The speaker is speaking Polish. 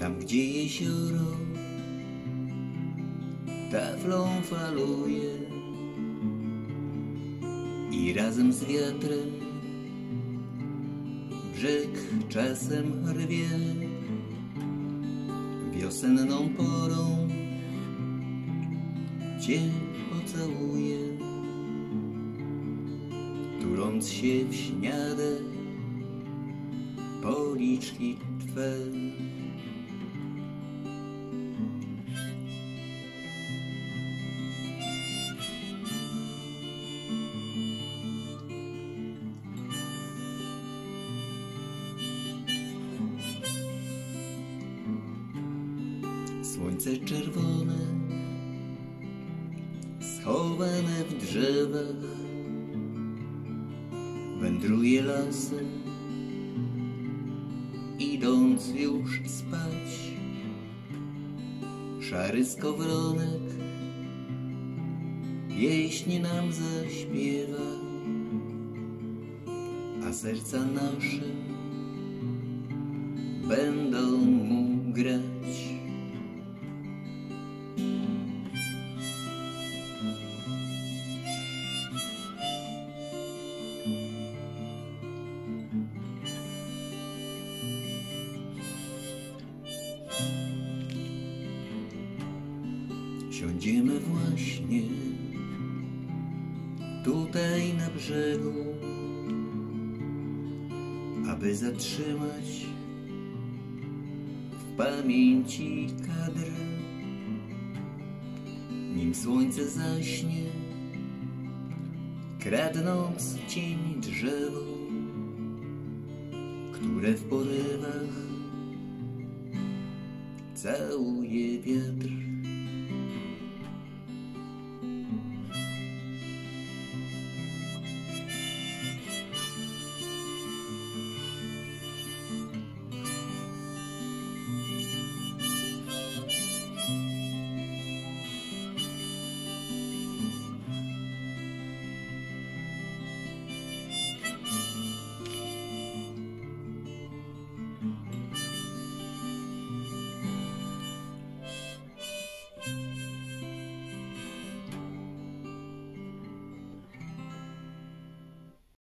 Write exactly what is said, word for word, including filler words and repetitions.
Tam, gdzie jezioro taflą faluje i razem z wiatrem brzeg czasem rwie. Wiosenną porą Cię pocałuję, tuląc się w śniadek policzki Twe. Słońce czerwone, schowane w drzewach, wędruje lasem, idąc już spać. Szary skowronek pieśń nam zaśpiewa, a serca nasze będą mu grać. Siądziemy właśnie tutaj na brzegu, aby zatrzymać w pamięci kadr, nim słońce zaśnie, kradnąc cień drzewu, które w porywach całuje wiatr.